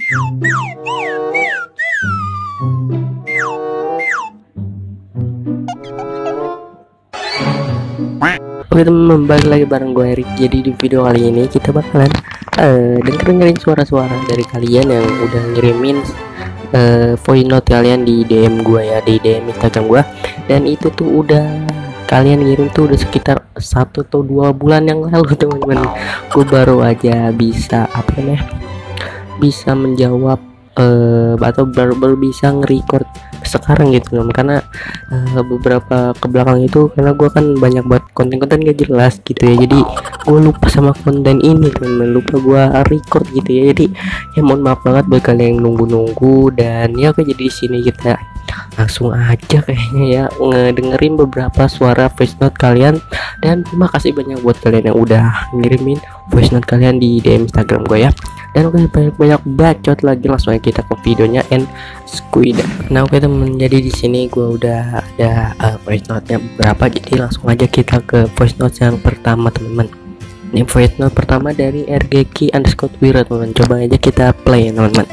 Oke teman, balik lagi bareng gue Erik. Jadi di video kali ini kita bakalan dengerin suara-suara dari kalian yang udah ngirimin voice note kalian di DM gue ya, di DM Instagram gue. Dan itu tuh udah kalian ngirim tuh udah sekitar 1 atau 2 bulan yang lalu teman-teman. Gue baru aja bisa bisa menjawab atau baru bisa nge-record sekarang gitu teman, karena beberapa kebelakang itu karena gue kan banyak buat konten-konten gak jelas gitu ya, jadi gue lupa sama konten ini teman, lupa gue record gitu ya. Jadi ya mohon maaf banget buat kalian yang nunggu-nunggu. Dan ya oke, jadi di sini kita langsung aja kayaknya ya ngedengerin beberapa suara voice note kalian. Dan terima kasih banyak buat kalian yang udah ngirimin voice note kalian di DM Instagram gue ya. Dan oke, banyak bacot lagi, langsung aja kita ke videonya and squid. Nah oke temen, jadi di sini gue udah ada voice note-nya beberapa, jadi langsung aja kita ke voice note yang pertama teman-teman. Ini voice note pertama dari RGK_Wira teman, coba aja kita play ya teman-teman.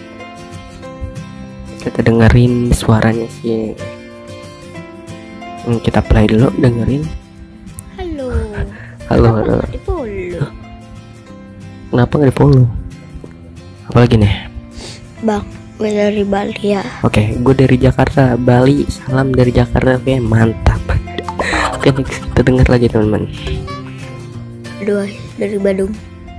Kita dengerin suaranya sih. Kita play dulu, dengerin. Halo. Kenapa nggak di follow? Apalagi nih? Bang, gue dari Bali ya. Oke, gue dari Jakarta, Bali. Salam dari Jakarta, oke, mantap. Oke, next kita dengar lagi teman-teman. Aduh, dari Bandung.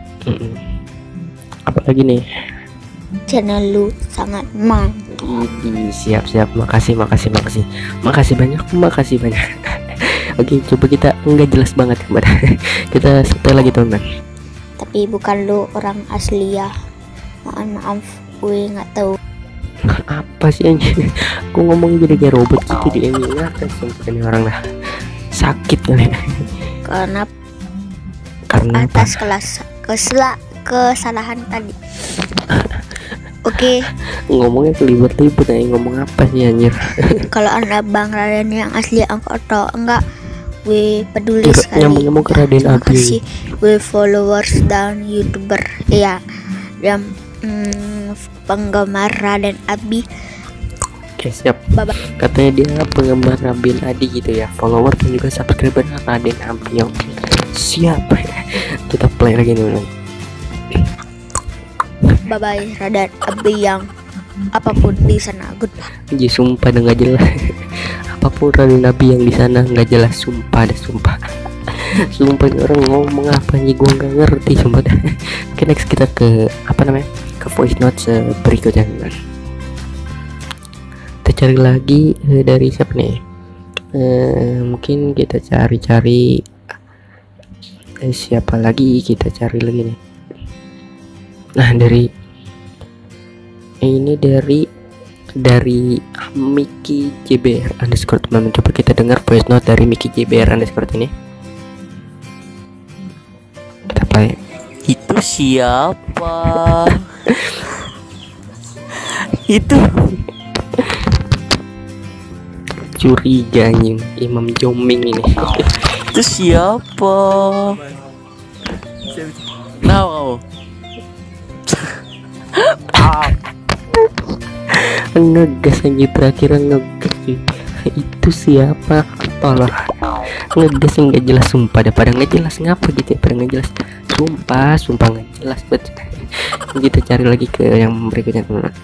Apalagi nih? Channel lu sangat mantap. Siap, makasih banyak. Oke, coba kita nggak jelas banget kemarin. Kita setel lagi teman-teman. Tapi bukan lu orang asli ya. Maaf, gue nggak tahu. Apa sih anjir? Gue ngomong jadi kayak robot gitu di ini. Ngapa sumpah ini orang dah sakit kali. Karena atas kesalahan tadi. Oke. Ngomongnya kelibet-libet ya, ngomong apa sih anjir? Kalau Anda Bang Raden yang asli atau enggak, gue peduli sekali. Nyambung ke Raden Terima Abi. kasih. Gue followers dan YouTuber ya. Dan penggemar Raden Abi. Oke, siap. Bye. Katanya dia penggemar Raden Adi gitu ya, follower dan juga subscriber Raden Abi. Oke, siap. Kita play lagi nih. Bye bye Raden Abi yang apapun di sana. Goodbye. Ji sumpah udah nggak jelas. Apapun Raden Abi yang di sana nggak jelas, sumpah. Sumpah ini orang ngomong apa nih, gua nggak ngerti sumpah. Oke, next kita ke ke voice note berikutnya. Kita cari lagi dari siapa nih? Mungkin kita cari siapa lagi, kita cari lagi nih. Nah ini dari Miki JBR underscore teman. Coba kita dengar voice note dari Miki JBR underscore ini. Kita play. Itu siapa? Itu curiga anjing, Imam Joming ini. Itu siapa? Now Ngegas aja, terakhir ngegas sih. Itu siapa? Tolong ngegas yang gak jelas sumpah, pada nggak jelas ngapa gitu ya, pada nggak jelas sumpah nggak jelas bet. Kita cari lagi ke yang berikutnya teman.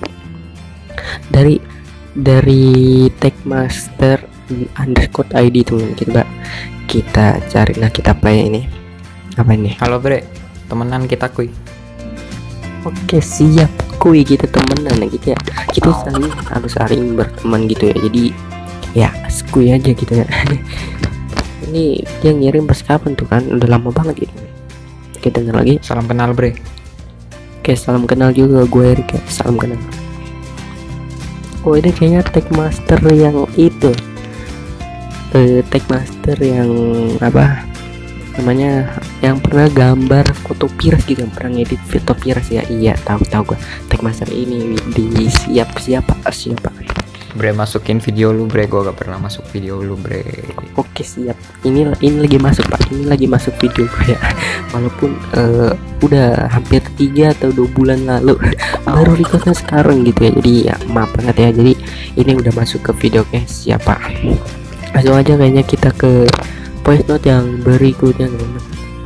Dari techmaster underscore ID teman, kita cari. Nah kita play ini. Apa ini? Halo bre, temenan kita kuy. Oke, siap kuy, kita temenan gitu ya. Kita harus saling berteman gitu ya. Jadi ya skuy aja gitu ya. Ini dia ngirim pas kapan tuh kan? Udah lama banget gitu. Kita denger lagi. Salam kenal bre. Oke, salam kenal juga gue Erik ya. Salam kenal. Oh ini kayaknya techmaster yang itu. Techmaster yang apa namanya, yang pernah gambar foto Piras gitu, yang pernah ngedit foto Piras ya. Iya, tahu gue techmaster ini di siapa Bre masukin video lu bre, gua gak pernah masuk video lu bre. Oke siap. Ini lagi masuk Pak. Ini lagi masuk video gue ya. Walaupun udah hampir 3 atau 2 bulan lalu baru recordnya sekarang gitu ya. Jadi ya maaf banget ya. Jadi ini udah masuk ke video guys. Siapa? Langsung aja kayaknya kita ke voice note yang berikutnya teman-teman.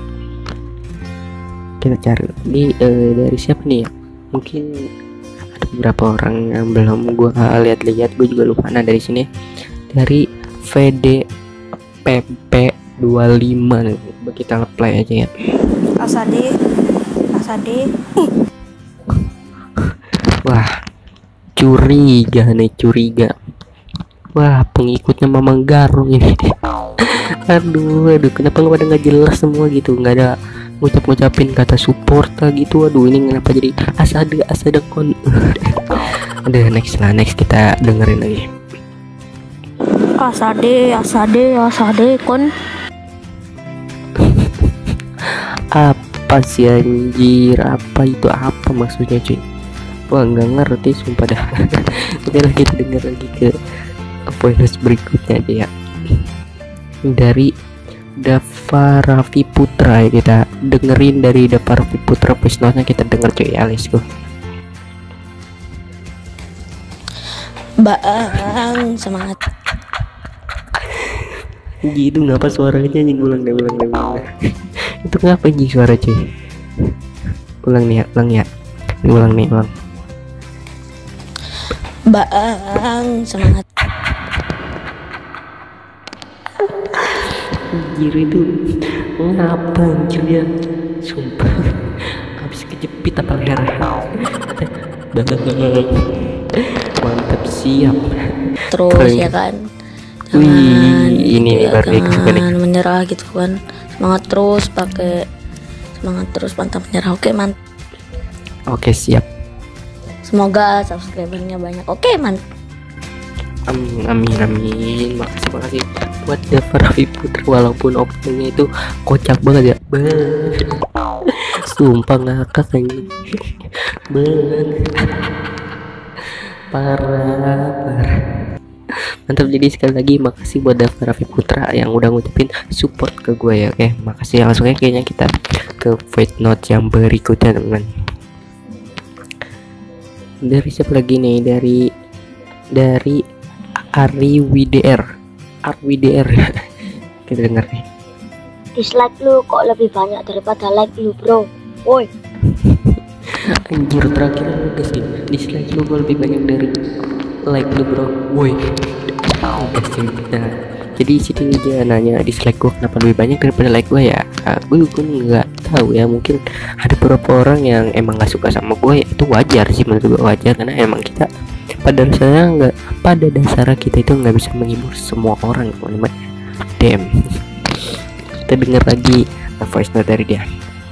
Kita cari ini dari siapa nih ya? Mungkin ada beberapa orang yang belum gue lihat-lihat, gue juga lupa. Nah dari sini dari VDPP25 nih. Coba kita play aja ya. Asade. Wah, curiga nih, curiga. Wah, pengikutnya Mamang Garung ini. aduh, kenapa nggak pada nggak jelas semua gitu, nggak ada ngucapin kata support gitu. Aduh, ini kenapa jadi asada kon. Udah next kita dengerin lagi. Asade kon. Apa sih anjir, apa itu, apa maksudnya cuy? Wah, nggak ngerti sumpah dah. Udah kita denger lagi ke voice berikutnya aja ya. Dari Dava Raffi Putra ya, kita dengerin dari Dava Raffi Putra voice note-nya, kita denger cuy ya. Let's go. Bang, semangat. Gitu ngapa suaranya anjing, ulang deh. Itu ngapa anjing suara cuy? Ulang nih. Ini ulang. Bang, semangat. Anjir itu ngapa anjir ya, sumpah. Habis kejepit apa leher. Mantap, siap. Terus Keren. ya kan. Wih, ini baru jangan menyerah gitu kan. Semangat terus, pantang menyerah. Oke, mantap. Oke, siap. Semoga subscribernya banyak. Oke, mantap. Amin. Makasih buat Dava Raffi Putra, walaupun openingnya itu kocak banget ya. Sumpah ngakak anjing. Parah. Mantap. Jadi sekali lagi makasih buat Dava Raffi Putra yang udah ngucapin support ke gue ya. Oke, makasih. Langsung aja kayaknya kita ke voice note yang berikutnya teman. Dari siapa lagi nih? Dari Arwidr. Kita dengar nih. Dislike lu kok lebih banyak daripada like lu, bro. Woi. Anjir, terakhir guys, dislike lu lebih banyak dari like lu bro. Woi. Nah, jadi sini dia nanya dislike gua kenapa lebih banyak daripada like gua ya. Gue nggak tahu ya, mungkin ada beberapa orang yang emang nggak suka sama gue, itu wajar sih, menurut gue wajar, karena emang kita pada dasarnya kita itu nggak bisa menghibur semua orang teman-teman. Damn. Kita dengar lagi voice note dari dia.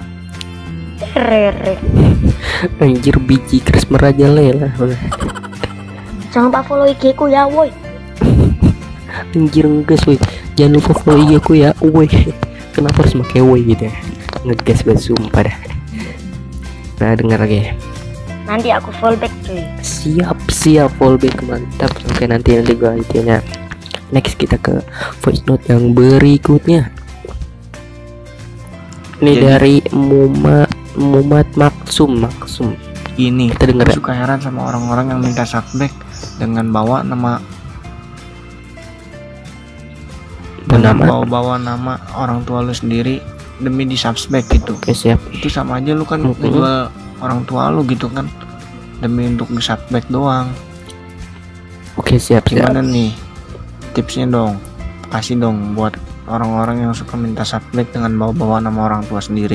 Anjir, biji keras merajalela. Jangan lupa follow IG ku ya, woi. Anjir, ngegas woi, jangan lupa follow IG aku ya woi. Kenapa harus pakai woi gitu ya, ngegas banget sumpah dah. Nah, dengar lagi. Nanti aku fallback cuy. Siap fallback, mantap. Oke, nanti gua intinya. Next kita ke voice note yang berikutnya. Ini dari Muhammad Maksum. Ini Kita dengar ya. Suka heran sama orang-orang yang minta subback dengan bawa nama bawa nama orang tua lu sendiri demi di subback gitu. Oke, siap. Itu sama aja lu kan ngejual orang tua lu gitu kan, demi untuk di subback doang. Oke, siap. Gimana nih tipsnya dong, kasih dong buat orang-orang yang suka minta subback dengan bawa nama orang tua sendiri.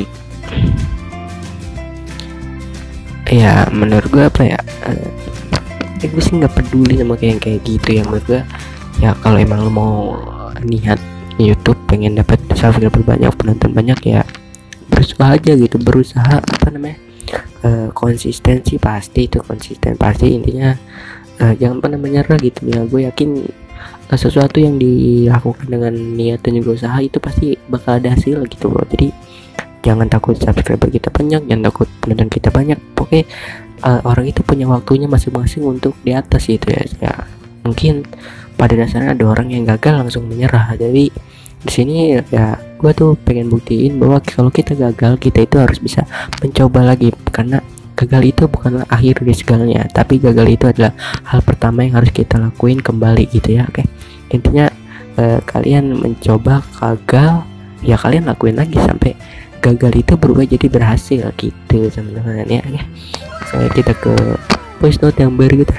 Ya menurut gue apa ya, gue sih nggak peduli sama kayak gitu ya. Menurut gue ya, kalau emang lo mau niat YouTube pengen dapat subscriber banyak, penonton banyak, ya berusaha aja gitu, berusaha konsistensi pasti intinya. Jangan pernah menyerah gitu ya. Gue yakin sesuatu yang dilakukan dengan niat dan juga usaha itu pasti bakal ada hasil gitu loh. Jadi jangan takut subscriber kita banyak, jangan takut penonton kita banyak. Pokoknya orang itu punya waktunya masing-masing untuk di atas gitu ya. mungkin pada dasarnya ada orang yang gagal langsung menyerah. Jadi di sini ya gue tuh pengen buktiin bahwa kalau kita gagal, kita itu harus bisa mencoba lagi, karena gagal itu bukanlah akhir dari segalanya, tapi gagal itu adalah hal pertama yang harus kita lakuin kembali gitu ya. Oke, intinya kalian mencoba gagal ya kalian lakuin lagi sampai gagal itu berubah jadi berhasil gitu teman-teman ya. Saya kita ke voice note yang berikutnya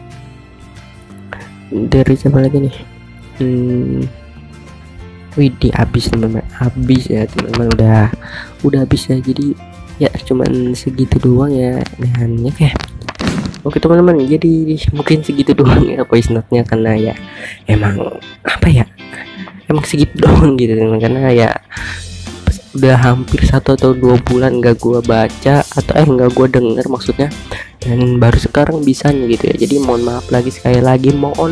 dari siapa lagi nih. Widih, habis teman-teman, habis ya teman-teman, udah habis ya. Jadi ya cuman segitu doang ya, dan ya kayak oke teman-teman, jadi mungkin segitu doang ya voice note-nya, karena ya emang apa ya, emang segitu doang gitu teman, karena ya udah hampir 1 atau 2 bulan nggak gua baca atau nggak gua denger maksudnya, dan baru sekarang bisanya gitu ya. Jadi mohon maaf lagi sekali lagi,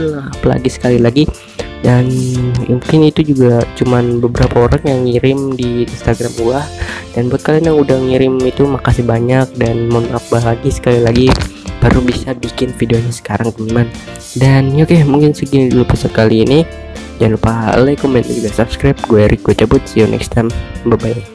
dan mungkin itu juga cuman beberapa orang yang ngirim di Instagram gua, dan buat kalian yang udah ngirim itu makasih banyak, dan mohon maaf lagi sekali lagi baru bisa bikin videonya sekarang teman-teman. Dan oke, mungkin segini dulu episode kali ini. Jangan lupa like, comment, dan juga subscribe. Gue Erik, gue cabut, see you next time, bye bye.